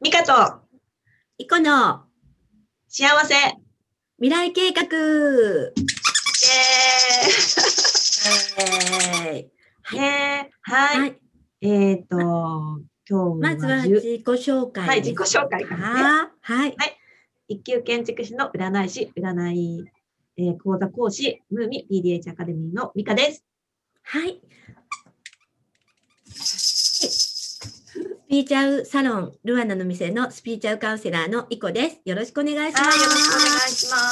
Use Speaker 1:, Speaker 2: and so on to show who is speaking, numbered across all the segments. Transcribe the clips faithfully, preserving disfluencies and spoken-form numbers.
Speaker 1: ミカと
Speaker 2: イコの
Speaker 1: 幸せ
Speaker 2: 未来計画。イ
Speaker 1: エーイ。ねえ、はい。はい、えっと、今日は
Speaker 2: まずは自己紹介。
Speaker 1: はい、自己紹介からね。
Speaker 2: はい。
Speaker 1: はい。一級建築士の占い師、占い、えー、講座講師、ムーミ ピーディーエイチ アカデミーのミカです。
Speaker 2: はい。スピーチャルサロンルアナの店のスピーチャルカウンセラーのイコです。よろしくお願いします。
Speaker 1: はい、よろしくお願いします。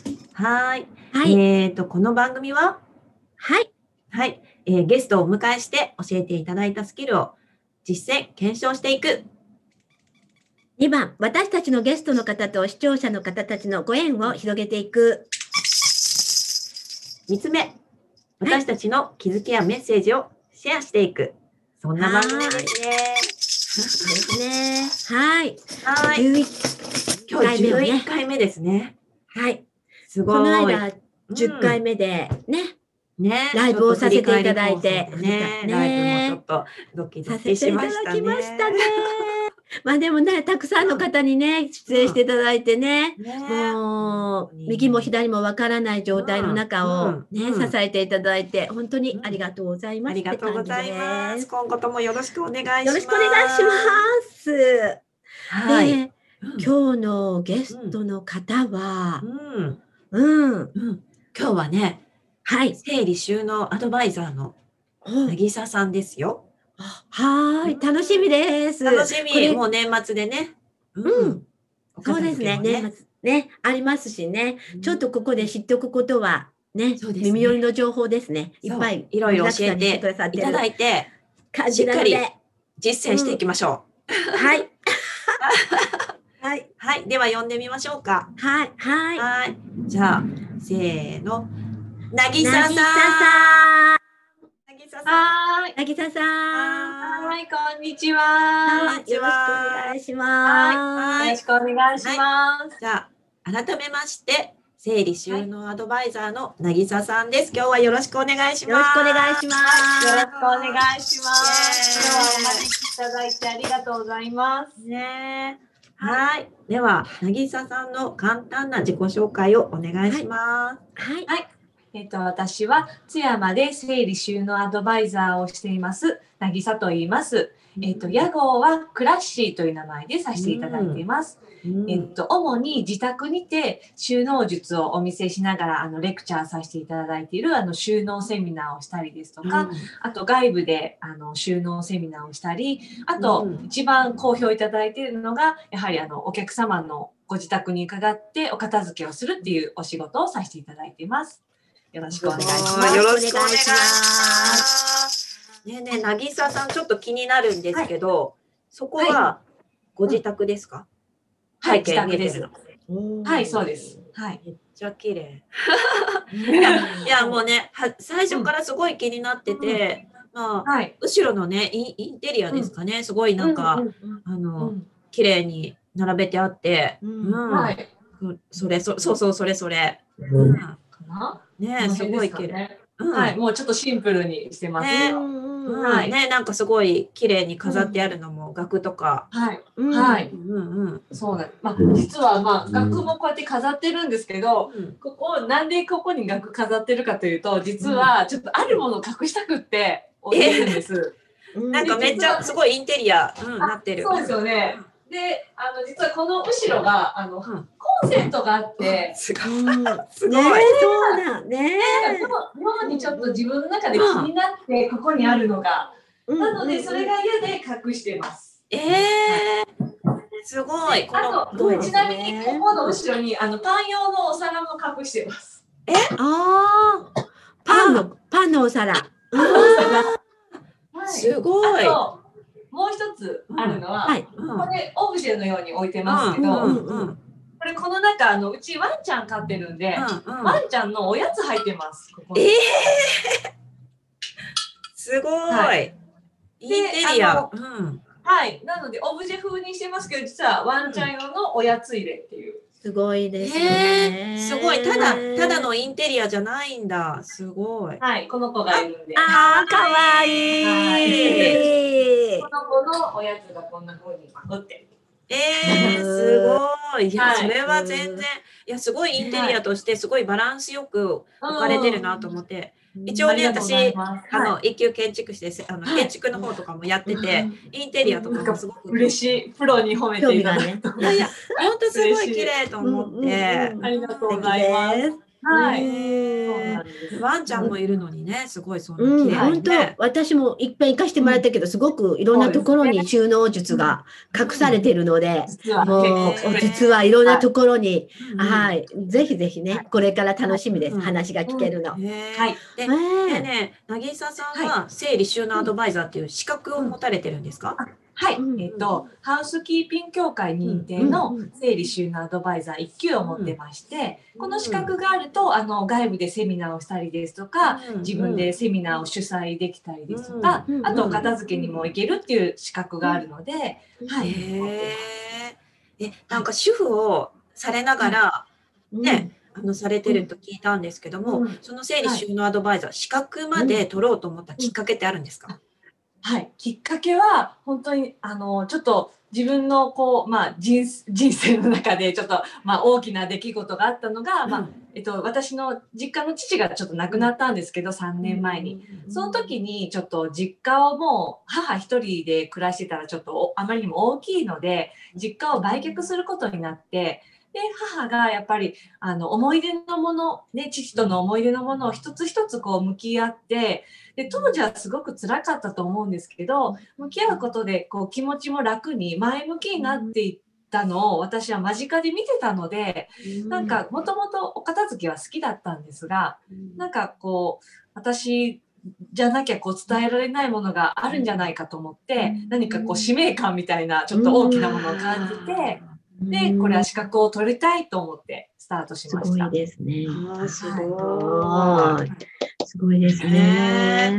Speaker 1: はい。はい、えっと、この番組は
Speaker 2: はい。
Speaker 1: はい、えー。ゲストをお迎えして教えていただいたスキルを実践、検証していく。
Speaker 2: にばん、私たちのゲストの方と視聴者の方たちのご縁を広げていく。
Speaker 1: みっつめ、私たちの気づきやメッセージをシェアしていく。そんな番組ですね。
Speaker 2: ですね。はい。
Speaker 1: はい。今日じゅういっかいめですね。
Speaker 2: はい。
Speaker 1: すごい。
Speaker 2: この間、じゅっかいめでね。
Speaker 1: ね、
Speaker 2: ライブをさせていただいて。
Speaker 1: ね、ライブもちょっとドキドキしましたね。
Speaker 2: させていただきましたね。まあでもね、たくさんの方にね、出演していただいてね、もう、右も左もわからない状態の中をね、支えていただいて、本当にありがとうございます。
Speaker 1: ありがとうございます。今後ともよろしくお願いします。
Speaker 2: よろしくお願いします。はい。で、今日のゲストの方は、
Speaker 1: うん。今日はね、
Speaker 2: はい。
Speaker 1: 整理収納アドバイザーの渚さんですよ。
Speaker 2: はい、楽しみです。
Speaker 1: 楽しみ。もう年末でね。
Speaker 2: うん。そうですね。年末ね、ありますしね。ちょっとここで知っておくことはね、耳寄りの情報ですね。いっぱい
Speaker 1: いろいろ教えていただいて、しっかり実践していきましょ
Speaker 2: う。はい。
Speaker 1: はい。はい。では呼んでみましょうか。
Speaker 2: はい。はい。
Speaker 1: はい。じゃあ、せーの。渚さん。
Speaker 3: はい。
Speaker 2: 渚さん。
Speaker 3: はい、こんにちは。
Speaker 2: よろしくお願いします。
Speaker 3: よろしくお願いします。
Speaker 1: じゃあ、改めまして、整理収納アドバイザーの渚さんです。今日はよろしくお願いします。
Speaker 2: よろしくお願いします。
Speaker 3: よろしくお願いします。今日はお招きいただいてありがとうございます。
Speaker 1: ね。はい。では、渚さんの簡単な自己紹介をお願いします。
Speaker 2: はい。
Speaker 3: はいえっと、私は津山で整理収納アドバイザーをしています渚と言います。えっと、屋号はクラッシーという名前でさせていただいています。うん、えっと、主に自宅にて収納術をお見せしながらあのレクチャーさせていただいているあの収納セミナーをしたりですとか、うん、あと外部であの収納セミナーをしたり、あと、うん、一番好評いただいているのがやはりあのお客様のご自宅に伺ってお片付けをするっていうお仕事をさせていただいています。よろしくお願いします。
Speaker 1: よろしくお願いします。ねえねえ、渚さん、ちょっと気になるんですけど、はい、そこはご自宅ですか？
Speaker 3: はい、自宅です。はい、そうです。はい。
Speaker 1: めっちゃ綺麗。いや、いやもうね、は最初からすごい気になってて、うん、まあ、はい、後ろのねイン、インテリアですかね、すごいなんか、うん、あの、うん、綺麗に並べてあって、うん、はい。それ、そ、そうそう、それそれ。うん、かな？ね、すごい綺麗。
Speaker 3: はい、もうちょっとシンプルにしてます。
Speaker 1: ね、はい、ね、なんかすごい綺麗に飾ってあるのも額とか。
Speaker 3: はい、はい、うんうん、そうなんです。まあ、実はまあ額もこうやって飾ってるんですけど、ここなんでここに額飾ってるかというと、実はちょっとあるものを隠したくって置いてるんです。
Speaker 1: なんかめっちゃすごいインテリアになってる。
Speaker 3: そうですよね。で、あの実はこの後ろがあの、うん、コンセントがあって、
Speaker 1: すごい、
Speaker 2: すごい、ね、そうだね。
Speaker 3: このようにちょっと自分の中で気になってここにあるのが、うん、なのでそれが嫌で隠してます。
Speaker 1: ええー、すごい。
Speaker 3: あとちなみにここの後ろにあのパン用のお皿も隠してます。
Speaker 2: え、ああ、パンのパンのお皿。
Speaker 1: すごい。
Speaker 3: もう一つあるのは、うんはい、これオブジェのように置いてますけど、うんうんうん、これこの中あのうちワンちゃん飼ってるんで、うんうん、ワンちゃんのおやつ入ってます。ここ
Speaker 1: えー、すごい。はい、インテリア。
Speaker 3: うん、はい。なのでオブジェ風にしてますけど、実はワンちゃん用のおやつ入れっていう。
Speaker 2: すごいですね。
Speaker 1: すごい。ただただのインテリアじゃないんだ。すごい。
Speaker 3: はい。この子がいるんで。
Speaker 2: ああ、かわいい。
Speaker 3: この子のおやつがこんな風に売って。
Speaker 1: えー、すごい。いや、それは全然、いや、すごいインテリアとしてすごいバランスよく置かれてるなと思って。一応ね、私、あの、一級建築士です。あの、建築の方とかもやってて、インテリアとかもすごく。
Speaker 3: 嬉しい。プロに褒めていただいて。
Speaker 1: いやいや、ほんとすごい綺麗と思って。
Speaker 3: ありがとうございます。はい。
Speaker 1: ワンちゃんもいるのにね、すごいそん
Speaker 2: な綺麗。本当、私もいっぺん行かしてもらったけど、すごくいろんなところに収納術が隠されているので、もう実はいろんなところに、はい、ぜひぜひね、これから楽しみです。話が聞けるの。はい。
Speaker 1: でね、渚さんは整理収納アドバイザーっていう資格を持たれてるんですか？
Speaker 3: はい、えっと、ハウスキーピング協会認定の整理収納アドバイザーいっ級を持ってまして、この資格があると、あの、外部でセミナーをしたりですとか、自分でセミナーを主催できたりですとか、あと、片付けにも行けるっていう資格があるので、はい。
Speaker 1: え、なんか主婦をされながら、ね、あの、されてると聞いたんですけども、その整理収納アドバイザー、資格まで取ろうと思ったきっかけってあるんですか？
Speaker 3: はい、きっかけは本当にあのちょっと自分のこう、まあ、人, 人生の中でちょっと、まあ、大きな出来事があったのが、うんまあえっと、私の実家の父がちょっと亡くなったんですけどさんねんまえに、その時にちょっと実家をもう母一人で暮らしてたらちょっとあまりにも大きいので実家を売却することになって。で母がやっぱりあの思い出のもの、ね、父との思い出のものを一つ一つこう向き合ってで当時はすごく辛かったと思うんですけど向き合うことでこう気持ちも楽に前向きになっていったのを私は間近で見てたのでなんかもともとお片付けは好きだったんですがなんかこう私じゃなきゃこう伝えられないものがあるんじゃないかと思って何かこう使命感みたいなちょっと大きなものを感じて。で、これは資格を取りたいと思ってスタートしました。
Speaker 2: すごいですね。
Speaker 1: あすごい。
Speaker 2: すごいですね。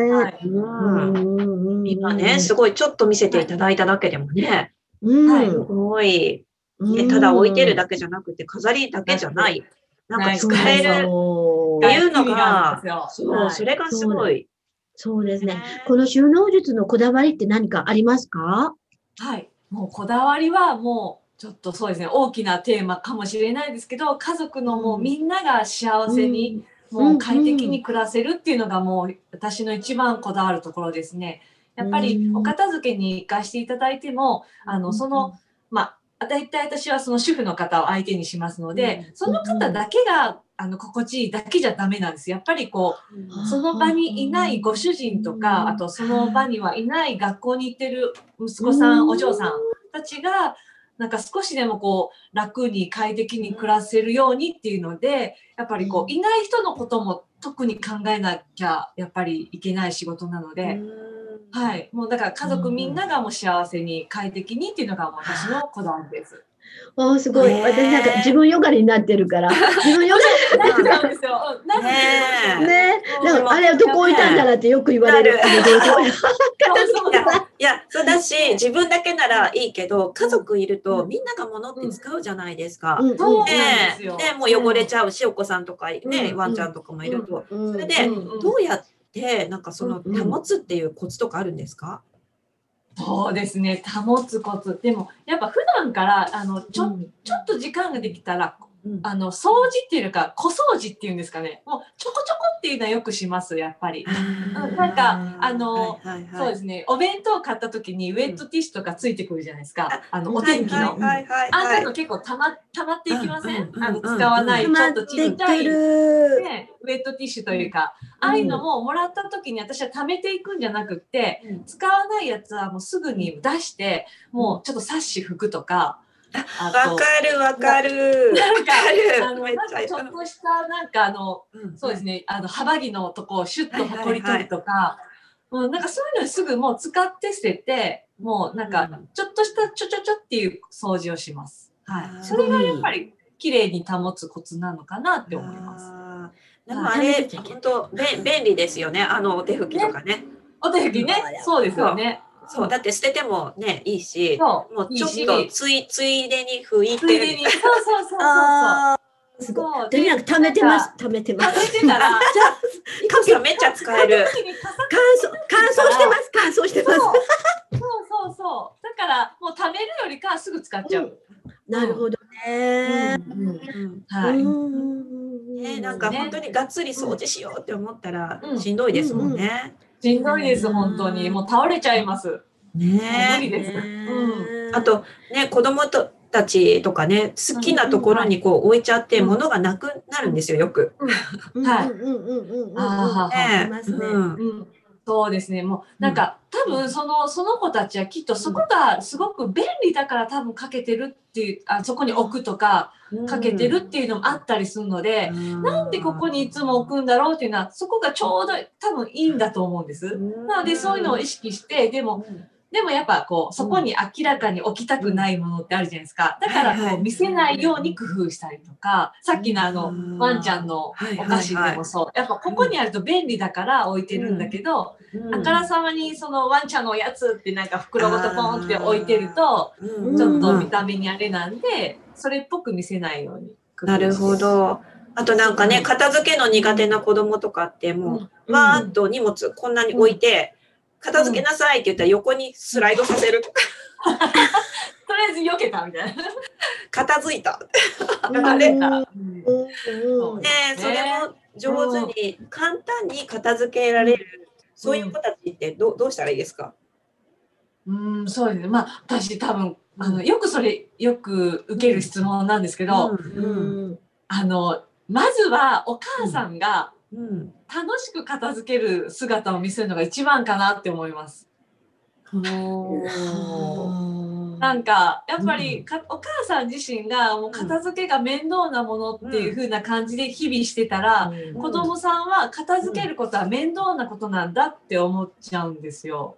Speaker 1: 今ね、すごいちょっと見せていただいただけでもね、はい、すごい、ね、ただ置いてるだけじゃなくて飾りだけじゃない、なんか使えるっていうのが、そう、それがすごい。
Speaker 2: そうですね。この収納術のこだわりって何かありますか？
Speaker 3: はい、もうこだわりはもうちょっとそうですね大きなテーマかもしれないですけど家族のもうみんなが幸せに、うん、もう快適に暮らせるっていうのがもう私の一番こだわるところですね。やっぱりお片付けに行かしていただいてもあのそのまあ大体私はその主婦の方を相手にしますのでその方だけがあの心地いいだけじゃダメなんです。やっぱりこうその場にいないご主人とかあとその場にはいない学校に行ってる息子さんお嬢さんたちがなんか少しでもこう楽に快適に暮らせるようにっていうのでやっぱりこういない人のことも特に考えなきゃやっぱりいけない仕事なので、はい、もうだから家族みんながもう幸せに快適にっていうのが私のこだわりです。
Speaker 2: おーすごい。私なんか自分よがりになってるから。自分よが
Speaker 3: りになってるんですよ。ね
Speaker 2: ね。なんかあれはどこ置いたんだなってよく言われる。
Speaker 1: いや、そうだし、自分だけならいいけど、家族いるとみんなが物って使うじゃないですか。で、もう汚れちゃうし、お子さんとかね、ワンちゃんとかもいると。それで、どうやってなんかその保つっていうコツとかあるんですか？
Speaker 3: そうですね保つコツでもやっぱ普段からあのちょ、うん、ちょっと時間ができたら、うん、あの掃除っていうか小掃除っていうんですかねもうちょこちょこっていうのはよくしますやっぱりなんかあの、はいはいはい、そうですねお弁当買った時にウェットティッシュとかついてくるじゃないですか、うん、あのお天気の、はいはいはい、あんなの結構たまたまっていきません、うんうん、あの使わない、うん、ちょっとちっちゃい、ね、ウェットティッシュというか、うん、ああいうのももらった時に私は貯めていくんじゃなくって、うん、使わないやつはもうすぐに出してもうちょっとサッシ拭くとか
Speaker 1: わかるわかる
Speaker 3: なんかあのなんかちょっとしたなんかあの、うん、そうですねあの幅木のとこをシュッとほこり取るとか、はいはいはい、なんかそういうのすぐもう使って捨ててもうなんかちょっとしたちょちょちょっていう掃除をします、はい、それがやっぱり綺麗に保つコツなのかなって思います。
Speaker 1: でもあれ本当便利ですよねあのお手拭きとかね。
Speaker 3: お手拭きね、そうですよね。
Speaker 1: そうだって捨ててもねいいし、もうちょっとついついでに拭いてる。
Speaker 3: そうそうそうそうそう。
Speaker 2: すごい。とにかく貯めてます。貯めてます。
Speaker 3: 貯めてたら、
Speaker 1: じゃあめっちゃ使える。
Speaker 2: 乾燥乾燥してます。乾燥してます。そう
Speaker 3: そうそう。だからもう貯めるよりかすぐ使っちゃう。
Speaker 2: なるほどね。
Speaker 1: はい。ね、なんか本当にがっつり掃除しようって思ったらしんどいですもんね。
Speaker 3: しんどいです、本当に。もう倒れちゃいます。
Speaker 1: ね、
Speaker 3: 無理です。
Speaker 1: うん。あとね、子供とたちとかね、好きなところにこう置いちゃって物がなくなるんですよ、よく。
Speaker 3: はい。ああ、そうですね。もうなんか多分そのその子たちはきっとそこがすごく便利だから多分かけてるっていう、あそこに置くとかかけてるっていうのもあったりするので、なんでここにいつも置くんだろうっていうのはそこがちょうど多分いいんだと思うんです。なのでそういうのを意識して、でもでもやっぱこうそこに明らかに置きたくないものってあるじゃないですか。だからこう見せないように工夫したりとか、さっきのあのワンちゃんのお菓子でもそう。やっぱここにあると便利だから置いてるんだけど、あからさまにそのワンちゃんのおやつってなんか袋ごとポンって置いてると、ちょっと見た目にあれなんで、それっぽく見せないように工夫して。
Speaker 1: なるほど。あとなんかね、片付けの苦手な子供とかってもう、わーっと荷物こんなに置いて、片付けなさいって言ったら横にスライドさせるとか。
Speaker 3: とりあえず避けたみたいな。
Speaker 1: 片付いた。あれ。ね、それも上手に簡単に片付けられる、そういう子たちってどどうしたらいいですか？
Speaker 3: うん、そうですね。まあ私多分あのよくそれよく受ける質問なんですけど、あのまずはお母さんが、うん、楽しく片付ける姿を見せるのが一番かなって思います。なんかやっぱりかお母さん自身がもう片付けが面倒なものっていう風な感じで日々してたら、うん、子供さんは片付けることは面倒なことなんだって思っちゃうんですよ。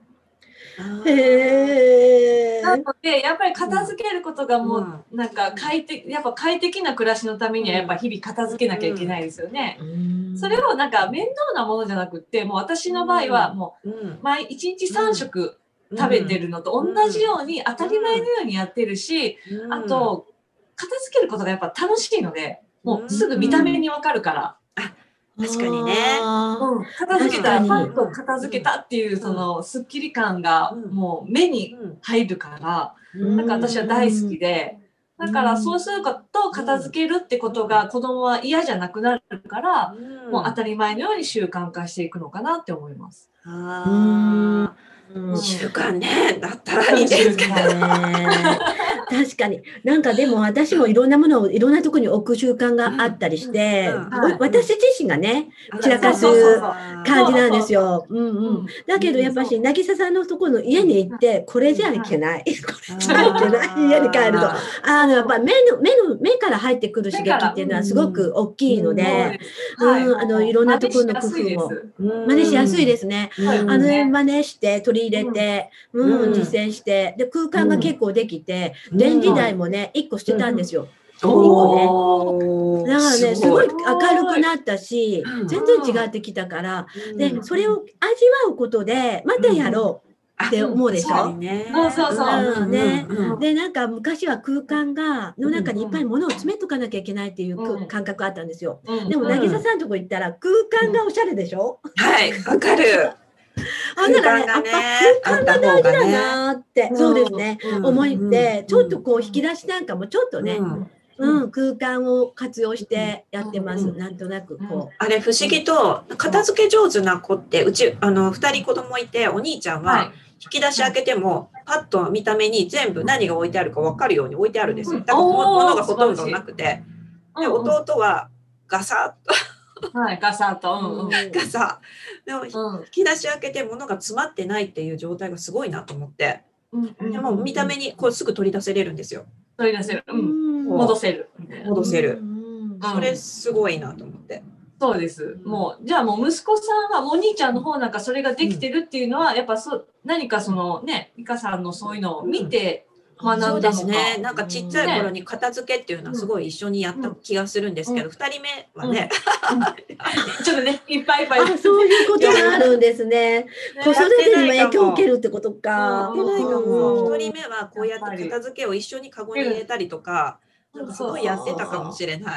Speaker 3: へなのでやっぱり片付けることがもうなんか快適、やっぱ快適な暮らしのためにはやっぱ日々片付けなきゃいけないですよね。それをなんか面倒なものじゃなくってもう私の場合はもう毎いちにちさん食食べてるのと同じように当たり前のようにやってるし、あと片付けることがやっぱ楽しいのでもうすぐ見た目にわかるから。
Speaker 1: 確かにね。
Speaker 3: うん、片付けたらパッと片付けたっていうそのスッキリ感がもう目に入るから、なんか私は大好きで、だからそうすると片付けるってことが子供は嫌じゃなくなるから、もう当たり前のように習慣化していくのかなって思います。
Speaker 1: ああ、習慣ね、だったらいいですけどね。
Speaker 2: 確かに。なんかでも私もいろんなものをいろんなところに置く習慣があったりして、私自身がね、散らかす感じなんですよ。うんうん。だけどやっぱし、渚さんのところの家に行って、これじゃいけない。これじゃいけない。家に帰ると。あの、やっぱ目の、目の、目から入ってくる刺激っていうのはすごく大きいので、うん、あの、いろんなところの工夫も。真似しやすいですね。あの、真似して取り入れて、うん、実践して、で、空間が結構できて、電気代もね、いっこ捨てたんですよ。いっこね。だからね、すごい明るくなったし、全然違ってきたから、で、それを味わうことで、またやろうって思うでしょ。
Speaker 3: そうそうそう。
Speaker 2: ね。で、なんか昔は空間が、の中にいっぱい物を詰めとかなきゃいけないっていう感覚あったんですよ。でも、渚さんのとこ行ったら、空間がおしゃれでしょ。
Speaker 1: はい、わかる。
Speaker 2: あんならね、やっぱ空間が大事だなって、そうですね、思って、ちょっとこう引き出しなんかもちょっとね、うん、空間を活用してやってます。なんとなくこう。
Speaker 1: あれ不思議と片付け上手な子ってうちあの二人子供いて、お兄ちゃんは引き出し開けてもパッと見た目に全部何が置いてあるか分かるように置いてあるんですよ。だから物がほとんどなくて、で弟はガサッと。
Speaker 3: はい、ガサッと、
Speaker 1: ガサッ。でも引き出し開けて物が詰まってないっていう状態がすごいなと思って。でも見た目にこうすぐ取り出せれるんですよ。
Speaker 3: 取り出せる。うん、戻せる。
Speaker 1: 戻せる。それすごいなと思って。
Speaker 3: そうです。もうじゃあもう息子さんはもうお兄ちゃんの方なんかそれができてるっていうのはやっぱそ何かそのね、美香さんのそういうのを見て。
Speaker 1: そうですね。なんかちっちゃい頃に片付けっていうのはすごい一緒にやった気がするんですけど、二人目はね、
Speaker 3: ちょっとね、いっぱいいっぱい。
Speaker 2: そういうことがあるんですね。子育てにも影響を受けるってことか。
Speaker 1: 一人目はこうやって片付けを一緒にカゴに入れたりとか、なんかすごいやってたかもしれない。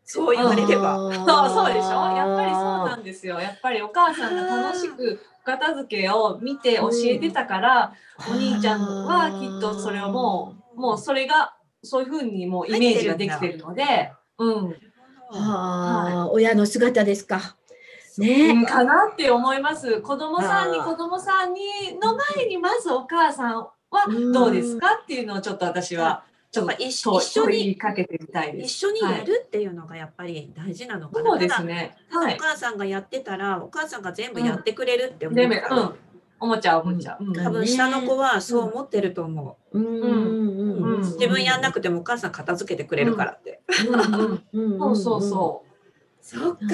Speaker 1: そう言われれば。
Speaker 3: そう、そうでしょ。やっぱりそうなんですよ。やっぱりお母さんが楽しくお片付けを見て教えてたから、お兄ちゃんはきっとそれをもう、もうそれがそういう風にもうイメージができてるので、うん。
Speaker 2: はあ、親の姿ですか。ね、
Speaker 3: かなって思います。子供さんに子供さんにの前にまずお母さんはどうですかっていうのをちょっと私はちょっと一緒にかけてみたいです。
Speaker 1: 一緒にやるっていうのがやっぱり大事なのかな。
Speaker 3: そうですね。
Speaker 1: ただお母さんがやってたら、お母さんが全部やってくれるって思う。
Speaker 3: うん、思っちゃう思っちゃう。
Speaker 1: 多分下の子はそう思ってると思う。自分やんなくてもお母さん片付けてくれるからって。
Speaker 3: そうそうそう。
Speaker 1: そっか。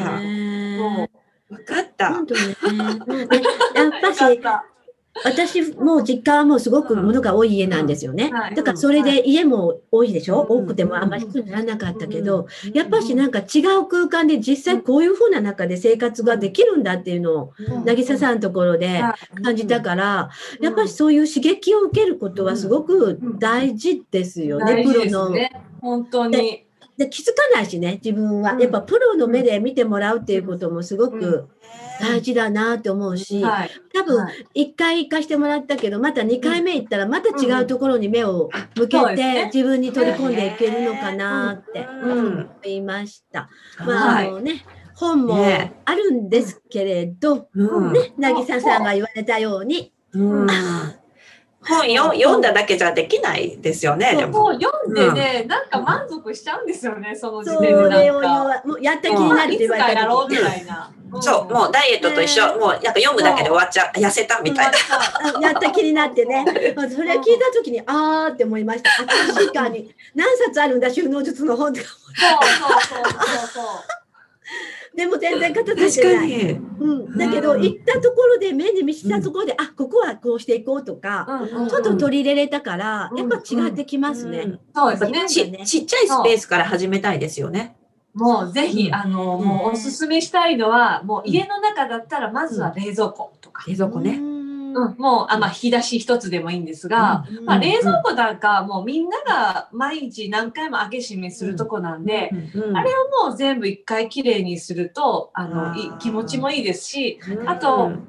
Speaker 1: 分かった。
Speaker 2: 本当ね。やっぱし、私も実家はもうすごく物が多い家なんですよね。だからそれで家も多いでしょ、多くてもあんまり少ならなかったけど、やっぱしなんか違う空間で実際こういう風な中で生活ができるんだっていうのを渚さんのところで感じたから、やっぱりそういう刺激を受けることはすごく大事ですよね、プロの。
Speaker 3: 本当に。
Speaker 2: で気づかないしね、自分は。やっぱプロの目で見てもらうっていうこともすごく大事だなって思うし、多分いっかい行かしてもらったけど、またにかいめ行ったらまた違うところに目を向けて自分に取り込んでいけるのかなって思いました。まああのね、本もあるんですけれど、ね、渚さんが言われたように、
Speaker 1: 本よ読んだだけじゃできないですよね。
Speaker 3: でも読んでね、なんか満足しちゃうんですよね、その時点で。
Speaker 2: それをもうやった気になるって言われた。
Speaker 3: やろうみたいな。
Speaker 1: そう、もうダイエットと一緒、もうなんか読むだけで終わっちゃう、痩せたみたい
Speaker 2: な。やった気になってね。それ聞いた時にあーって思いました。確かに何冊あるんだ収納術の本とか。
Speaker 3: そうそうそうそう。
Speaker 2: でも全然片付いてない。うん、だけど、行ったところで目に見したところで、うん、あ、ここはこうしていこうとか、うん、ちょっと取り入れれたから、うん、やっぱ違ってきますね。うん、
Speaker 1: そうですね。ち、ちっちゃいスペースから始めたいですよね。
Speaker 3: もうぜひ、うん、あの、うん、もうおすすめしたいのは、もう家の中だったらまずは冷蔵庫とか。
Speaker 1: 冷蔵庫ね。
Speaker 3: うん、もう、あ、まあ、引き出し一つでもいいんですが、うん、まあ、冷蔵庫なんか、もうみんなが毎日何回も開け閉めするとこなんで、うんうん、あれをもう全部一回きれいにすると、あの、い気持ちもいいですし、あと、うん、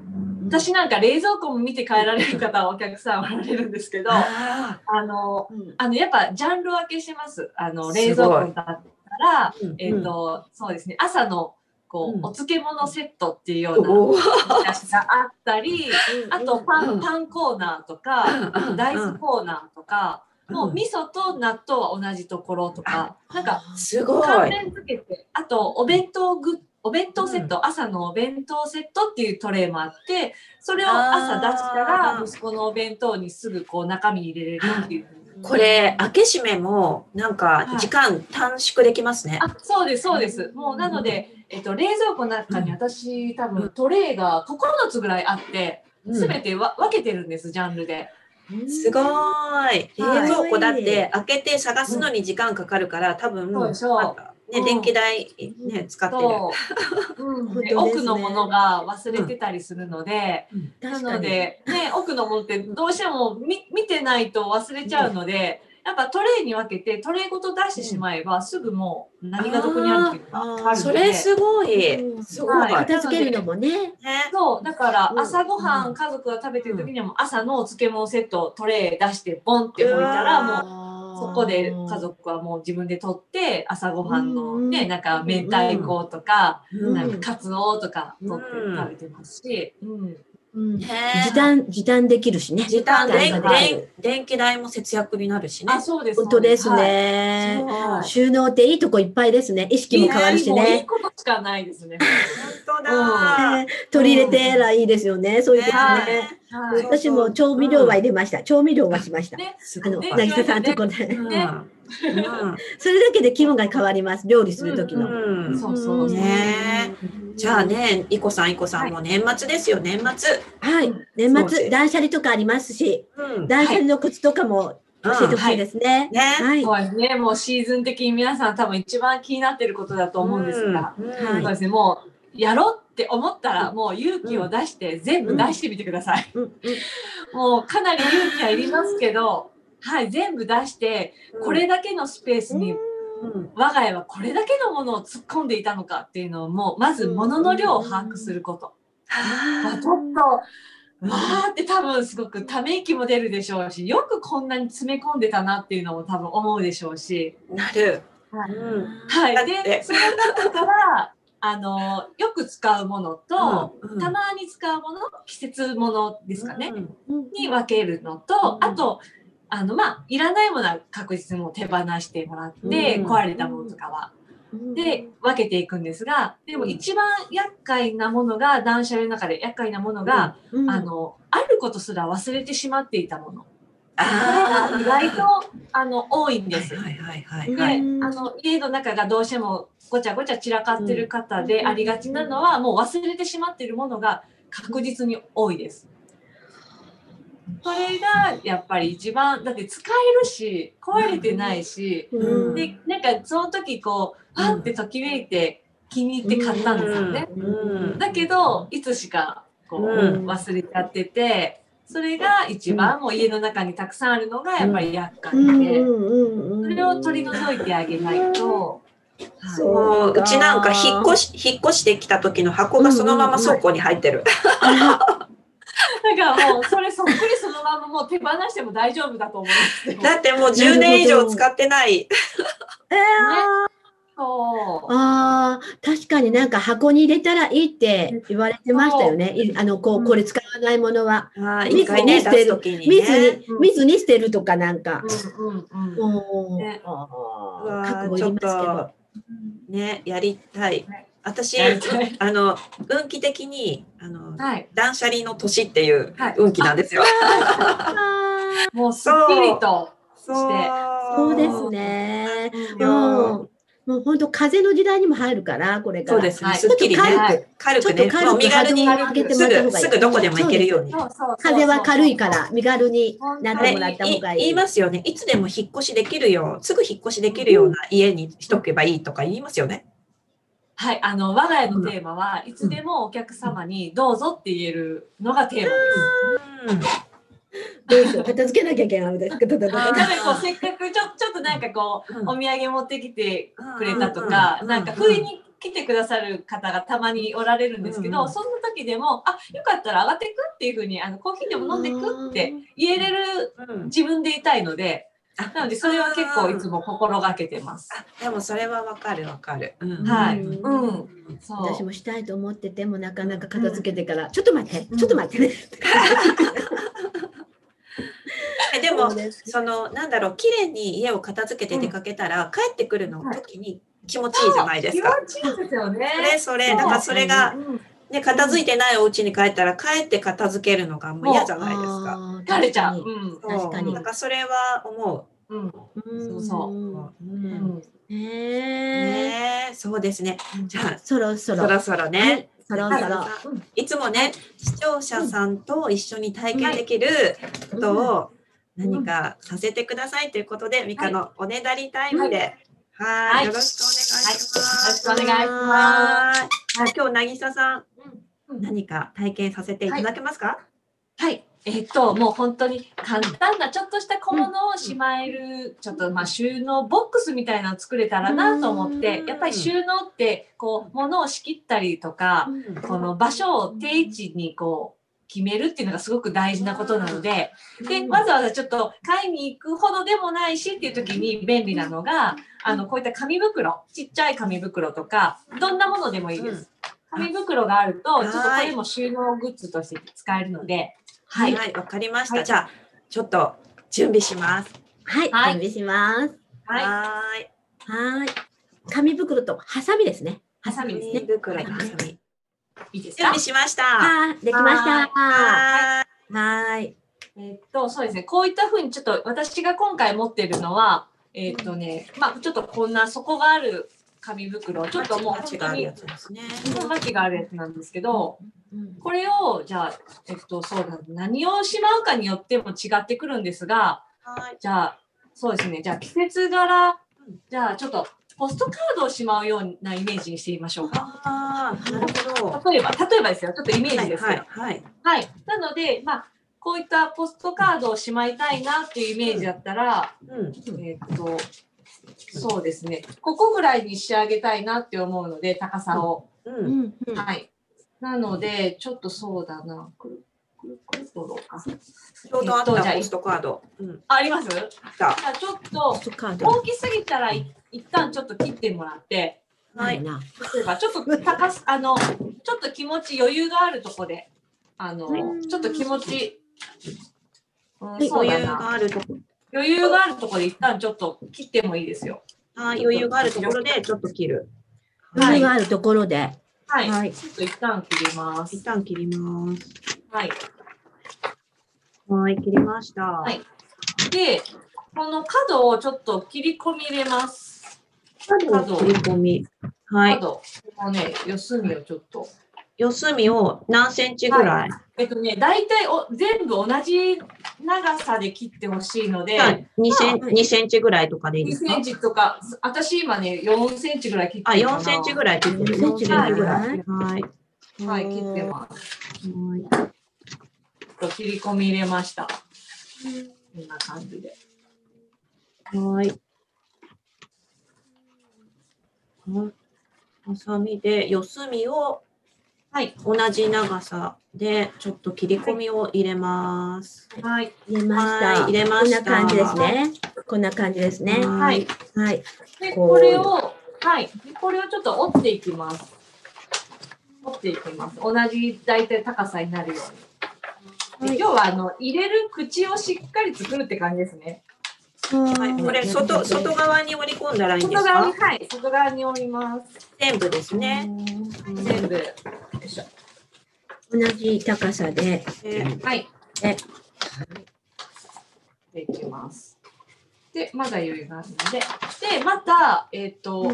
Speaker 3: 私なんか冷蔵庫も見て帰られる方はお客さんおられるんですけど、あの、あの、やっぱジャンル分けしてます。あの、冷蔵庫だったら、えっと、そうですね、朝の、こう、うん、お漬物セットっていうような見出しがあったり、あとパン、パンコーナーとか、あと大豆コーナーとか、もう味噌と納豆は同じところとか、なんか、
Speaker 1: すごい。
Speaker 3: 関連付けて、あとお弁当グッお弁当セット、うん、朝のお弁当セットっていうトレイもあって、それを朝出したら、息子のお弁当にすぐこう中身に入れれるっていう。
Speaker 1: これ、開け閉めも、なんか、時間短縮できますね。
Speaker 3: はい、あ、そうです、そうです。もう、なので、えっと、冷蔵庫の中に私、多分、トレイがここのつぐらいあって、すべてわ分けてるんです、ジャンルで。
Speaker 1: すごーい。冷蔵庫だって、開けて探すのに時間かかるから、多分、
Speaker 3: そうでしょう。
Speaker 1: ね、電気代、ね、使ってる。
Speaker 3: うん、で奥のものが忘れてたりするので、うん、なので、ね、奥のものってどうしても見見てないと忘れちゃうので、うん、やっぱトレイに分けてトレイごと出してしまえば、うん、すぐもう何がどこにあるっていうのがあるので、
Speaker 1: それすごい。すごい。
Speaker 2: 片付けるのもね。
Speaker 3: そうだから朝ごはん家族が食べてる時にはもう朝のお漬物セットトレイ出してボンって置いたらもう。そこで家族はもう自分で取って朝ごはんのね、なんか明太子とか、なんかカツオとか取って食べてますし、うん
Speaker 2: うん、時短、時短できるしね。
Speaker 1: 時短で、電、電気代も節約になるしね。
Speaker 3: あ、そうです。
Speaker 2: 本当ですね。はい、収納っていいとこいっぱいですね。意識も変わるしね。
Speaker 3: いいことしかないですね。
Speaker 1: 本当だ、
Speaker 2: うん。取り入れてらいいですよね。そういうことね。はい、私も調味料は入れました。調味料はしました。ね、あの、渚さんとこで。ね。それだけで気分が変わります。料理する時の。
Speaker 3: そうそう
Speaker 1: ね。じゃあね、いこさん、いこさんも年末ですよ、年末。
Speaker 2: はい、年末、断捨離とかありますし、断捨離のコツとかも教えてほしいですね。
Speaker 3: はい。そうですね、もうシーズン的に皆さん多分一番気になっていることだと思うんですが、そうですね、もうやろうって思ったら、もう勇気を出して全部出してみてください。もうかなり勇気はいりますけど、はい、全部出して、これだけのスペースに我が家はこれだけのものを突っ込んでいたのかっていうのをもうまず物の量を把握すること。まあ、ちょっとわーって多分すごくため息も出るでしょうし、よくこんなに詰め込んでたなっていうのも多分思うでしょうし。
Speaker 1: なる。
Speaker 3: はい。うん、はい、でその中からあのよく使うものと、うんうん、たまに使うもの、季節ものですかね、うん、に分けるのと、うん、あとあのまあいらないものは確実にもう手放してもらって、うん、壊れたものとかは。で分けていくんですが、でも一番厄介なものが、断捨離の中で厄介なものが、うん、あのあることすら忘れてしまっていたもの、これが意外とあの多いんです。で、あの家の中がどうしてもごちゃごちゃ散らかってる方でありがちなのは、もう忘れてしまっているものが確実に多いです。これがやっぱり一番、だって使えるし壊れてないし、うん、でなんかその時こうパッてときめいて気に入って買ったんですよね、うん、だけどいつしかこう、うん、忘れちゃってて、それが一番もう家の中にたくさんあるのがやっぱり厄介で、それを取り除いてあげないと。
Speaker 1: そう、うちなんか引っ越し引っ越してきた時の箱がそのまま倉庫に入ってる。
Speaker 3: だからもうそれそっくりそのままもう手放しても大丈夫だと思うんです。
Speaker 1: だってもうじゅうねん以上使ってない。え
Speaker 2: ー、ね、そうあ確かになんか箱に入れたらいいって言われてましたよね。あのこうこれ使わないものは
Speaker 1: 水に捨てる、
Speaker 2: 水に水に捨てるとかなんか。
Speaker 1: 覚悟いりますけど。ね、やりたい。私、あの運気的にあの、はい、断捨離の年っていう運気なんですよ。
Speaker 3: はい、もうすっきりとして。
Speaker 2: そうですね。もう本当風の時代にも入るからこれから。
Speaker 1: そうですね。すっきりね。軽くね。もう身軽にすぐすぐどこでも行けるように。
Speaker 2: 風は軽いから身軽になってもらった方がいい。
Speaker 1: 言いますよね。いつでも引っ越しできるよ。すぐ引っ越しできるような家にしとけばいいとか言いますよね。
Speaker 3: はい、あの我が家のテーマは、うん、いつでもお客様にどうぞって言えるのがテーマです。
Speaker 2: どうしよう、片付けなきゃいけないですけど、
Speaker 3: せっかくちょちょっとなんかこう、うん、お土産持ってきてくれたとか、うん、なんか不意に来てくださる方がたまにおられるんですけど、うん、そんな時でもあよかったら上がってくっていう風にあのコーヒーでも飲んでくって言えれる自分でいたいので。なのでそれは結構いつも心がけてます。
Speaker 1: でもそれはわかるわかる。
Speaker 3: はい。うん。
Speaker 2: 私もしたいと思っててもなかなか片付けてからちょっと待ってちょっと待ってね。
Speaker 1: でもそのなんだろう綺麗に家を片付けて出かけたら帰ってくるの時に気持ちいいじゃないですか。
Speaker 3: 気持ちいいですよね。
Speaker 1: それそれだからそれが。ね、片付いてないお家に帰ったら帰って片付けるのがもう嫌じゃないですか。
Speaker 3: 疲れちゃう。
Speaker 1: 確かに。なんかそれは思
Speaker 3: う。うん。そうそう。
Speaker 1: ねえ、そうですね。じゃあ
Speaker 2: そろそろ
Speaker 1: そろそろね。
Speaker 2: そろそろ。
Speaker 1: いつもね視聴者さんと一緒に体験できることを何かさせてくださいということで、ミカのおねだりタイムで。はい、よろしくお願いします。
Speaker 3: よろしくお願いします。
Speaker 1: 今日渚さん、何か体験させていただけますか？
Speaker 3: はい、えっともう本当に簡単なちょっとした小物をしまえるちょっとまあ収納ボックスみたいなのを作れたらなと思って、やっぱり収納ってこう物を仕切ったりとか、この場所を定位置にこう決めるっていうのがすごく大事なことなので、でわざわざちょっと買いに行くほどでもないしっていう時に便利なのが、あのこういった紙袋、ちっちゃい紙袋とかどんなものでもいいです。紙袋があるとちょっとこれも収納グッズとして使えるので、
Speaker 1: はい、わ、はい、かりました。はい、じゃあちょっと準備します。
Speaker 2: はい、はい、準備します。
Speaker 1: はい、
Speaker 2: はい、紙袋とハサミですね。
Speaker 3: ハサミですね。
Speaker 1: 紙袋とハサミ。
Speaker 3: いいですか？
Speaker 1: 準備しました。
Speaker 2: あ、できました。はい。はい。
Speaker 3: えっとそうですね。こういった風にちょっと私が今回持っているのは、えっとね、まあちょっとこんな底がある紙袋、ちょっともう本当にマチがあるやつなんですけど、これをじゃあえっとそうだ何をしまうかによっても違ってくるんですが、じゃあそうですね。じゃあ季節柄、じゃあちょっとポストカードをしまうようなイメージにしてみましょうか。
Speaker 1: ああ、なるほど。
Speaker 3: 例えば例えばですよ。ちょっとイメージですけど、
Speaker 1: はいはい、
Speaker 3: はい。なのでまあこういったポストカードをしまいたいなっていうイメージだったら、うん、えっとそうですね。ここぐらいに仕上げたいなって思うので、高さを。
Speaker 2: うんうん、
Speaker 3: はい。なので、ちょっとそうだな。くるくるくる取ろうか。
Speaker 1: ちょうどあった、ポストカード。
Speaker 3: うん、あります？じゃあちょっと大きすぎたらい一旦ちょっと切ってもらって、
Speaker 2: はい。
Speaker 3: 例えばちょっと高すあのちょっと気持ち余裕があるところで、あのちょっと気持ち、うん、そうだな。余裕があるところ。余裕があるところで一旦ちょっと切ってもいいですよ。
Speaker 1: はい、余裕があるところでちょっと切る。
Speaker 2: 余裕があるところで。
Speaker 3: はい。はい、ちょっと一旦切ります。
Speaker 1: 一旦切ります。
Speaker 3: はい。
Speaker 1: はい、切りました。
Speaker 3: はい。で、この角をちょっと切り込み入れます。
Speaker 1: 角を切り込み。はい。
Speaker 3: 角。このね、四隅をちょっと。
Speaker 1: 四隅を何センチぐらい？
Speaker 3: はい、えっとね、大体お全部同じ長さで切ってほしいので、
Speaker 1: にセンチ、にセンチぐらいとかでいいですか？
Speaker 3: にセンチとか、私今ね、よんセンチぐらい切ってるかな。
Speaker 1: あ、よんセンチぐらい切ってる。
Speaker 2: よんセンチぐらい。
Speaker 1: はい。
Speaker 3: はい、切ってます。はい。切り込み入れました。こんな感じで。
Speaker 1: はい。ハサミで四隅をはい、同じ長さでちょっと切り込みを入れます。
Speaker 3: はい、
Speaker 2: 入れました。
Speaker 1: 入れました。
Speaker 2: こんな感じですね。こんな感じですね。
Speaker 3: はい。
Speaker 2: はい。
Speaker 3: で、これを、はい。これをちょっと折っていきます。折っていきます。同じ大体高さになるように。で今日はあの入れる口をしっかり作るって感じですね。
Speaker 1: はい。これ外外側に折り込んだらいいんですか？
Speaker 3: 外側に、はい。外側に折ります。
Speaker 1: 全部ですね。
Speaker 3: 全部。よいしょ。
Speaker 2: 同じ高さで。
Speaker 3: はい。
Speaker 2: で、
Speaker 3: でいきます。で、まだ余裕があるので。で、また、えっと、うん、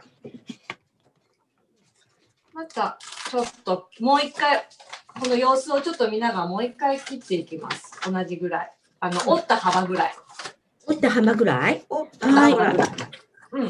Speaker 3: また、ちょっと、もう一回、この様子をちょっと見ながら、もう一回切っていきます。同じぐらい。あの、折った幅ぐらい。
Speaker 2: 折った幅ぐらい？
Speaker 1: 折った幅ぐらい。
Speaker 3: うん。うん。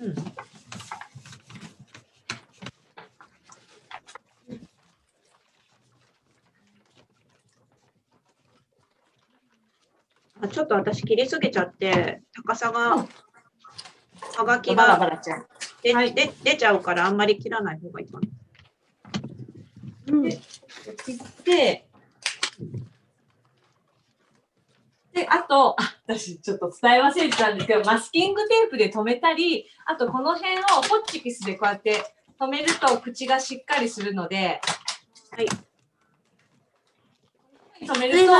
Speaker 1: ちょっと私切りすぎちゃって高さがはがき
Speaker 3: が
Speaker 1: 出、はい、で出ちゃうからあんまり切らない方がいいかな。
Speaker 3: うん、で切ってであとあ私ちょっと伝え忘れてたんですけどマスキングテープで留めたりあとこの辺をホッチキスでこうやって留めると口がしっかりするので、はい、留めると。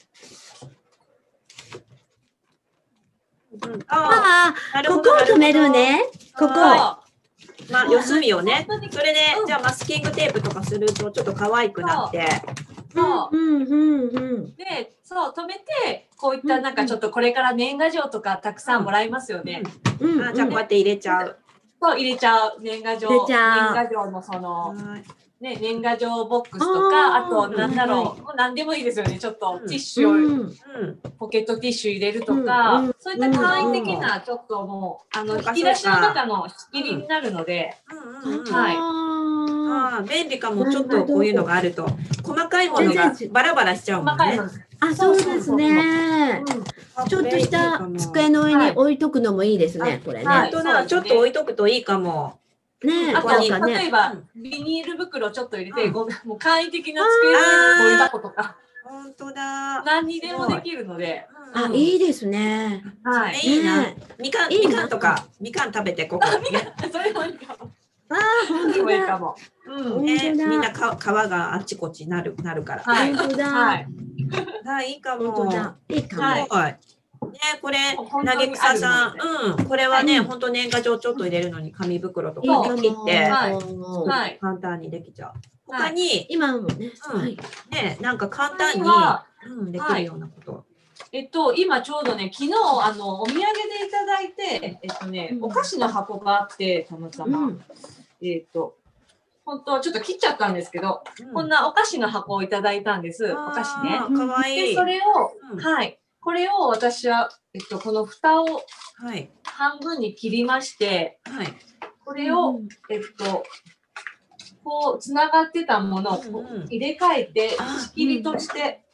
Speaker 2: うん、ああ、ここを止めるね。ここ。
Speaker 1: まあ、四隅をね。それで、うん、じゃあマスキングテープとかするとちょっと可愛くなって。
Speaker 3: そう。
Speaker 2: うんうんうん。
Speaker 3: で、そう、止めて、こういったなんかちょっとこれから年賀状とかたくさんもらいますよね。
Speaker 1: うんうん、あ、じゃあこうやって入れちゃう。
Speaker 3: そう、入れちゃう。年賀状。年賀状のその。ね、年賀状ボックスとか、あと、なんだろう、もう何でもいいですよね。ちょっとティッシュを、うん、ポケットティッシュ入れるとか、うん、そういった簡易的な、ちょっともう、あの、引き出しの中の仕切りになるので、はい。
Speaker 1: ああ、便利かも。ちょっとこういうのがあると、細かいものがバラバラしちゃうもんね。
Speaker 2: あ、そうですね。ちょっとした机の上に置いとくのもいいですね、これね。
Speaker 1: 本当だ、ちょっと置いとくといいかも。
Speaker 2: ね、
Speaker 3: あと、ね、例えば、うん、ビニール袋ちょっと入れて、うん、もう簡易的な机のゴミ箱とか。
Speaker 1: 本当だ。
Speaker 3: 何にでもできるので。
Speaker 2: あ、うん、いいですね。
Speaker 3: はい。
Speaker 1: いいな。みかん、みかんとか、みかん食べて、ここ。
Speaker 3: みかん、それもいいかも。
Speaker 2: ああ、本当だ。
Speaker 3: かも。
Speaker 1: うん、ね、みんなか皮があっちこっちなる、なるから。
Speaker 3: はい。
Speaker 2: 本当だ。
Speaker 3: はい。
Speaker 1: はい、いいかも。
Speaker 2: 本当だ。いいかも。
Speaker 1: はい。ね、これ、なぎくささん、うん、これはね、本当年賀状ちょっと入れるのに紙袋とかね、切って、はい、簡単にできちゃう。他に、
Speaker 2: 今もね、
Speaker 1: ね、なんか簡単に、うん、できるようなこと。
Speaker 3: えっと、今ちょうどね、昨日、あの、お土産でいただいて、えっとね、お菓子の箱があって、たまたま、えっと、本当ちょっと切っちゃったんですけど、こんなお菓子の箱をいただいたんです。お菓子ね。
Speaker 1: かわいい。
Speaker 3: で、それを、はい。これを私は、えっと、この蓋を半分に切りまして、はい、これを、うん、えっと、こう、つながってたものを入れ替えて、仕切りとして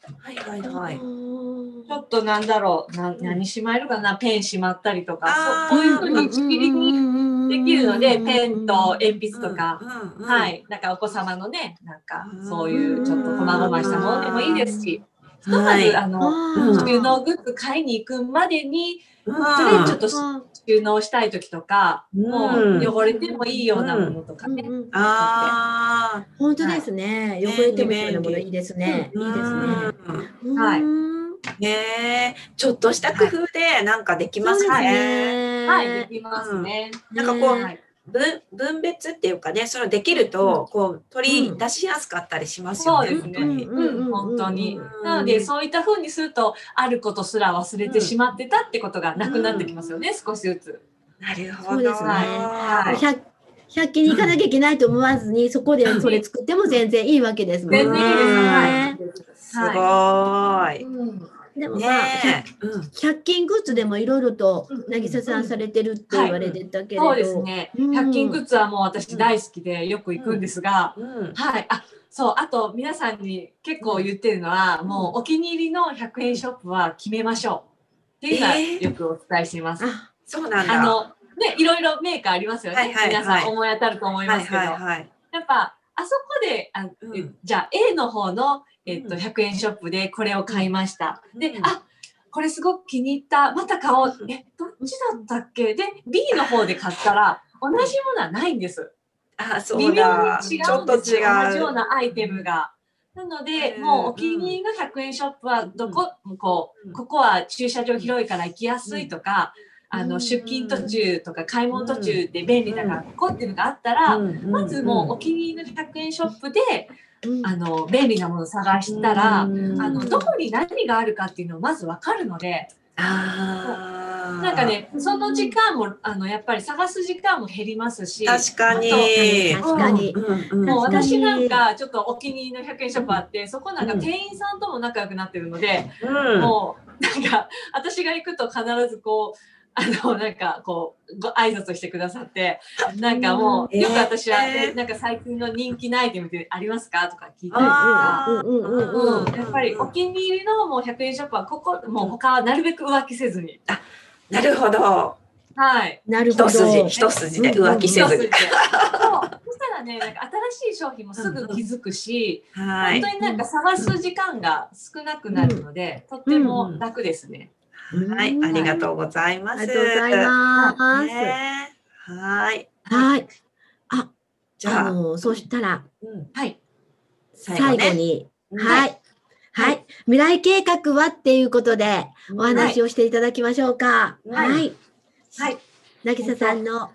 Speaker 1: はいはいはい。ち
Speaker 3: ょっとなんだろう、な何しまえるかな、ペンしまったりとか、そういうふうに仕切りにできるので、ペンと鉛筆とか、はい、なんかお子様のね、なんかそういうちょっと細々したものでもいいですし、ひとまずあの収納グッズ買いに行くまでに、とりあえずちょっと収納したい時とか、もう汚れてもいいようなものとかね。
Speaker 2: ああ、本当ですね。汚れてもいいようなものいいですね。いいですね。
Speaker 3: はい。
Speaker 1: ねえ、ちょっとした工夫でなんかできます
Speaker 3: ね。はい、できますね。
Speaker 1: なんかこう、分分別っていうかね、それできると、こう取り出しやすかったりしますよね。
Speaker 3: そうですね。うん、本当に。なので、そういった風にすると、あることすら忘れてしまってたってことがなくなってきますよね、少しずつ。
Speaker 1: なるほど。
Speaker 2: そうですね。はい。ひゃっ均に行かなきゃいけないと思わずに、そこでそれ作っても全然いいわけですもんね。
Speaker 3: 全然いいです。
Speaker 1: すごい。
Speaker 2: でもまあ、ひゃっ均グッズでもいろいろと渚さんされてるって言われてたけれど。
Speaker 3: そうですね。ひゃっ均グッズはもう私大好きでよく行くんですが、はい。あ、そう、あと皆さんに結構言ってるのは、もうお気に入りのひゃくえんショップは決めましょうっていうのはよくお伝えします。
Speaker 1: そうなんだ。
Speaker 3: あの、ね、いろいろメーカーありますよね。皆さん思い当たると思いますけど。やっぱ、あそこで、あじゃあ A の方の、えっと、ひゃくえんショップでこれを買いました。で、あ、これすごく気に入った。また買おう。え、どっちだったっけで、B の方で買ったら、同じものはないんです。
Speaker 1: あ、そう
Speaker 3: 微妙に違うんですよ。同じようなアイテムが。なので、もうお気に入りのひゃくえんショップは、どこ、こう、ここは駐車場広いから行きやすいとか、あの出勤途中とか買い物途中で便利だからここっていうのがあったら、まずもうお気に入りのひゃくえんショップであの便利なものを探したら、あのどこに何があるかっていうのをまず分かるので、あなんかね、その時間もあのやっぱり探す時間も減りますし、
Speaker 1: 確かに
Speaker 2: 確かに、
Speaker 3: もう私なんかちょっとお気に入りのひゃくえんショップあって、そこなんか店員さんとも仲良くなってるので、もうなんか私が行くと必ずこうあのなんかこうご挨拶してくださって、なんかもうよく私は、えー、なんか最近の人気のアイテムってありますかとか聞いたりとか、やっぱりお気に入りのもうひゃくえんショップはここもう他はなるべく浮気せずに。
Speaker 1: あ、なるほど。
Speaker 3: はい。
Speaker 2: なるほど。
Speaker 1: 一筋一筋で浮気せずに。
Speaker 3: そう。そしたらね、なんか新しい商品もすぐ気づくし、うんうん、本当になんか探す時間が少なくなるので、うん、とっても楽ですね。
Speaker 1: はい、ありがとうございます。
Speaker 2: ありがとうございます。
Speaker 1: ね、はい。
Speaker 2: はい。あ、じゃあ、あのそしたら、
Speaker 3: うん、はい。
Speaker 2: 最後に、はい。はい。未来計画はっていうことで、お話をしていただきましょうか。はい。
Speaker 3: はい。
Speaker 2: 渚さんの、はい。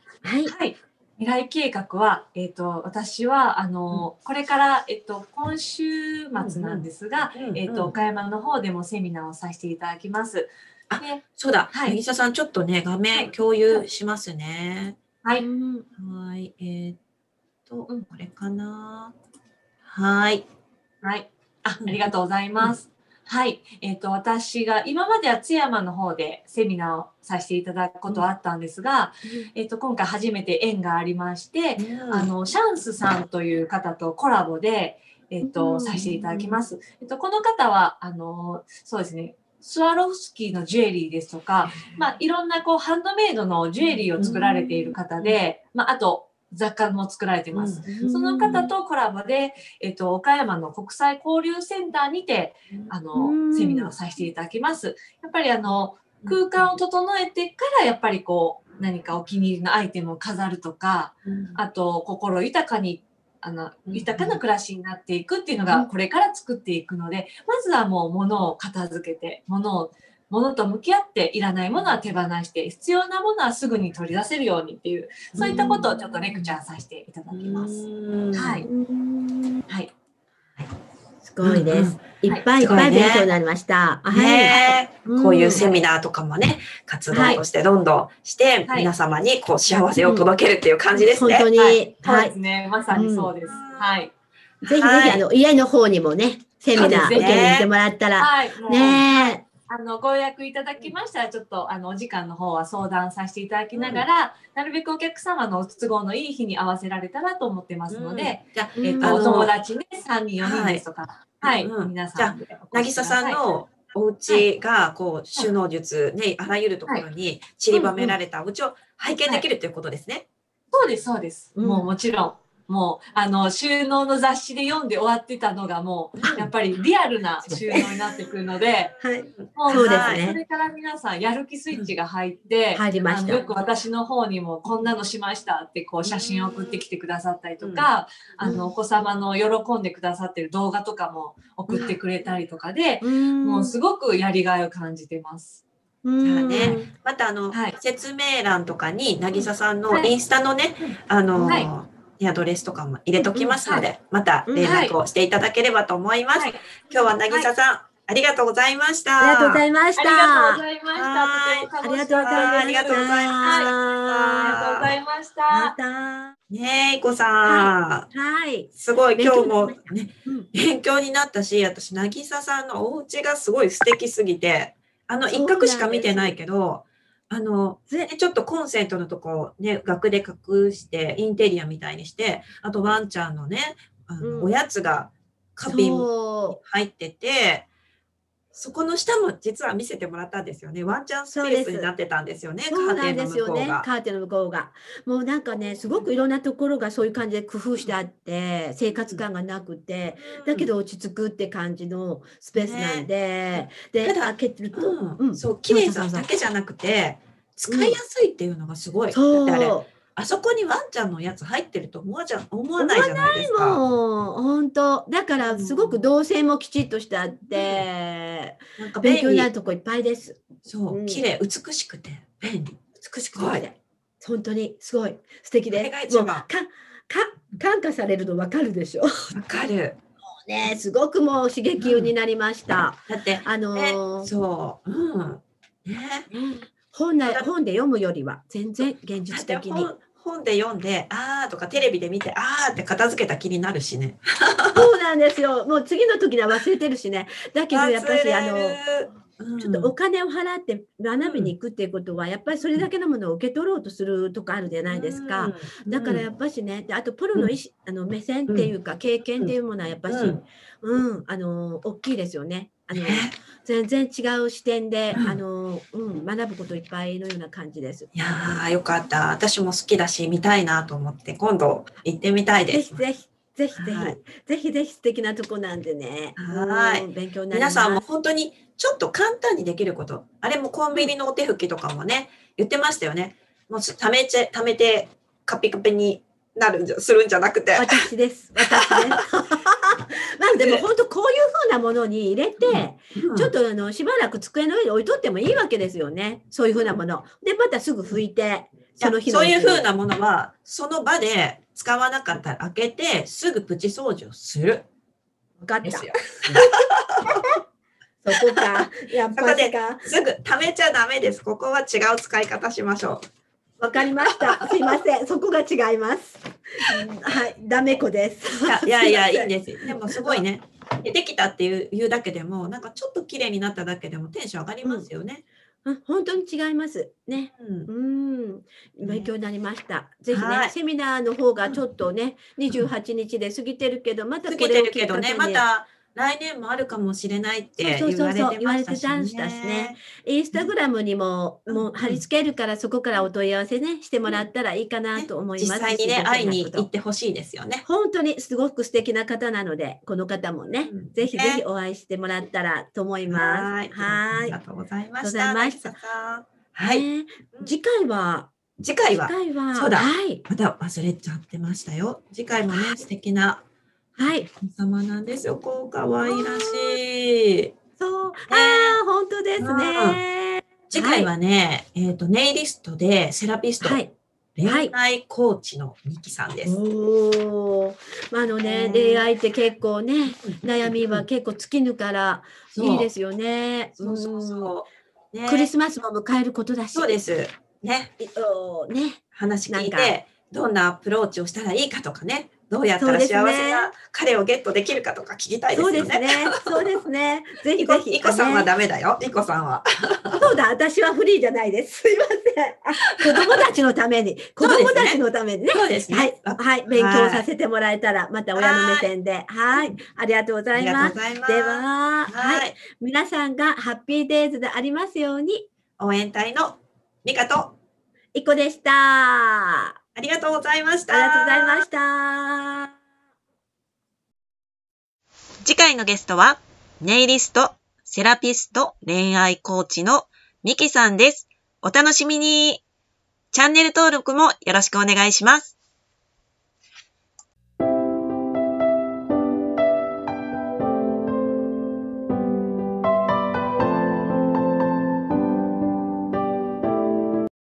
Speaker 3: はい。未来計画は、えっと、私は、あの、これから、えっと、今週末なんですが、えっと、岡山の方でもセミナーをさせていただきます。
Speaker 1: あ、そうだ。渚さん、ちょっとね、画面共有しますね。
Speaker 3: はい。
Speaker 1: はい。えっと、これかな。はい。
Speaker 3: はい。あ、ありがとうございます。はい。えっと、私が今までは津山の方でセミナーをさせていただくことはあったんですが、えっと、今回初めて縁がありまして、あの、シャンスさんという方とコラボで、えっと、させていただきます。えっと、この方は、あの、そうですね、スワロフスキーのジュエリーですとか、まあ、いろんなこうハンドメイドのジュエリーを作られている方で、まあ、あと雑貨も作られています。その方とコラボで、えっと、岡山の国際交流センターにて、あの、セミナーをさせていただきます。やっぱりあの、空間を整えてからやっぱりこう、何かお気に入りのアイテムを飾るとか、あと、心豊かにあの豊かな暮らしになっていくっていうのがこれから作っていくので、まずはもう物を片付けて、物を物と向き合っていらないものは手放して必要なものはすぐに取り出せるようにっていうそういったことをちょっとレクチャーさせていただきます。はい。はい。
Speaker 2: すごいです。いっぱいいっぱい勉強になりました。
Speaker 1: はい。こういうセミナーとかもね、活動としてどんどんして、皆様にこう幸せを届けるっていう感じですね。
Speaker 2: 本当に。
Speaker 3: そうですね。まさにそうです。はい。
Speaker 2: ぜひぜひ、あの、家の方にもね、セミナー受けに行ってもらったら、ね
Speaker 3: あの、ご予約いただきましたら、ちょっと、あの、お時間の方は相談させていただきながら、なるべくお客様の都合のいい日に合わせられたらと思ってますので、じゃえっと、お友達ね、さんにん、よにんですとか、 はい、
Speaker 1: うん、
Speaker 3: 皆さん
Speaker 1: じゃあ渚さんのお家がこう収納術ね、あらゆるところに散りばめられたお家を拝見できるということですね。
Speaker 3: そうです、そうです。もうもちろん。もう、あの、収納の雑誌で読んで終わってたのが、もう、やっぱりリアルな収納になってくるので、
Speaker 2: はい。
Speaker 3: もう、
Speaker 2: そうですね。
Speaker 3: それから皆さん、やる気スイッチが入って、
Speaker 2: 入りました。
Speaker 3: よく私の方にも、こんなのしましたって、こう、写真を送ってきてくださったりとか、あの、お子様の喜んでくださってる動画とかも送ってくれたりとかで、もう、すごくやりがいを感じてます。
Speaker 1: じゃあね、またあの、はい、説明欄とかに渚さんのインスタのね、はい、あの、はい、アドレスとかも入れときますので、はい、また連絡をしていただければと思います。はい、今日は渚さん、はい、ありがとうございました。
Speaker 2: ありがとうございました。
Speaker 3: ありがとうございました。
Speaker 2: ありがとうございました。
Speaker 1: ありがとうございました。
Speaker 3: ありがとうございました。
Speaker 2: また。
Speaker 1: ねえ、いこさん。
Speaker 2: はい。はい、
Speaker 1: すごい今日もね、勉強になったし、私、渚さんのお家がすごい素敵すぎて、あの一角しか見てないけど、あの、ね、ちょっとコンセントのとこね、額で隠してインテリアみたいにして、あとワンちゃんのね、あの、うん、おやつが花瓶に入ってて、そこの下も実は見せてもらったんですよね。ワンちゃんスペースになってたんですよね。
Speaker 2: そうなんですよね。カーテンの向こうが。もうなんかね、すごくいろんなところがそういう感じで工夫してあって、生活感がなくて、だけど落ち着くって感じのスペースなんで、ね、で、開けてると、
Speaker 1: うん、そう、綺麗さだけじゃなくて、使いやすいっていうのがすごい。そう。だってあれ、あそこにワンちゃんのやつ入ってると思わじゃ思わないじゃないですか。
Speaker 2: もう本当だからすごく動線もきちっとしてあって、うん、なんか勉強になるとこいっぱいです。
Speaker 1: そう、うん、綺麗、美しくて便利、美しくて、はい、
Speaker 2: 本当にすごい素敵で、もうかか感化されるのわかるでしょ。
Speaker 1: わかる。
Speaker 2: ね、すごくもう刺激になりました。
Speaker 1: うん、だってあのーね、そう、うん、ね。
Speaker 2: 本で本で読むよりは全然現実的に。
Speaker 1: 本で読んで、あーとかテレビで見て、あーって片付けた気になるしね。
Speaker 2: そうなんですよ。もう次の時には忘れてるしね。だけどやっぱりあの、うん、ちょっとお金を払って学びに行くっていうことは、やっぱりそれだけのものを受け取ろうとするとこあるじゃないですか。うん、だからやっぱしね、であとプロの意思、あの目線っていうか経験っていうものはやっぱし、うん、うん、あの大きいですよね。あの全然違う視点で、うん、あの、うん、学ぶこといっぱいのような感じです。
Speaker 1: いやー、よかった。私も好きだし、見たいなと思って、今度行ってみたいです。
Speaker 2: ぜひぜひ、ぜひぜひ、はい、ぜひぜひ素敵なとこなんでね。
Speaker 1: はい。
Speaker 2: 勉強になります。
Speaker 1: 皆さんも本当にちょっと簡単にできること。あれもコンビニのお手拭きとかもね、言ってましたよね。もう貯めちゃ、貯めてカピカピになるんじゃ、するんじゃなくて。
Speaker 2: 私です。私です。まあでも本当こういうふうなものに入れて、うん、ちょっとあのしばらく机の上に置いとってもいいわけですよね。そういうふうなもの。で、またすぐ拭いて、
Speaker 1: その日のそういうふうなものは、その場で使わなかったら開けて、すぐプチ掃除をする。
Speaker 2: 分かった。そこか。やっぱりか。
Speaker 1: すぐ貯めちゃダメです。ここは違う使い方しましょう。
Speaker 2: わかりました。すいません。そこが違います。はい、ダメ子です。
Speaker 1: いやいや、いいんです。でもすごいね。できたっていう言うだけでも、なんかちょっと綺麗になっただけでもテンション上がりますよね。
Speaker 2: うん、本当に違いますね。うん、うん、勉強になりました。ぜひね、はい、セミナーの方がちょっとね、にじゅうはちにちで過ぎてるけど、またこれをきっかけに、
Speaker 1: ね、また来年もあるかもしれないって言われてましたしね。
Speaker 2: インスタグラムにももう貼り付けるから、そこからお問い合わせねしてもらったらいいかなと思います。
Speaker 1: 実際にね会いに行ってほしいですよね。
Speaker 2: 本当にすごく素敵な方なので、この方もね、うん、ぜひぜひお会いしてもらったらと思います。
Speaker 1: はい。ありがとうございました。はい。
Speaker 2: 次回は
Speaker 1: 次回は
Speaker 2: 次回は
Speaker 1: そうだ。はい。また忘れちゃってましたよ。次回もね素敵な。
Speaker 2: はい。
Speaker 1: 様なんですよ。こう可愛らしい。
Speaker 2: そう。ああ、本当ですね。
Speaker 1: 次回はね、えっと、ネイリストでセラピスト、恋愛コーチのミキさんです。
Speaker 2: おお。あのね、恋愛って結構ね、悩みは結構尽きぬからいいですよね。
Speaker 1: そうそうそう。
Speaker 2: クリスマスも迎えることだし。
Speaker 1: そうです。ね。
Speaker 2: ね。
Speaker 1: 話聞いて、どんなアプローチをしたらいいかとかね。 どうやったら幸せな彼をゲットできるかとか聞きたいですよね。
Speaker 2: そうですね。そうですね。ぜひぜひ。
Speaker 1: イコさんはダメだよ。イコさんは。
Speaker 2: そうだ、私はフリーじゃないです。すいません。子供たちのために、子供たちのためにね。
Speaker 1: そうですね。
Speaker 2: はい。はい。勉強させてもらえたら、また親の目線で。はい。ありがとうございます。では、はい。皆さんがハッピーデイズでありますように。
Speaker 1: 応援隊のミカと
Speaker 2: イコでした。
Speaker 1: ありがとうございました。
Speaker 2: ありがとうございました。
Speaker 1: 次回のゲストは、ネイリスト、セラピスト、恋愛コーチのミキさんです。お楽しみに。チャンネル登録もよろしくお願いします。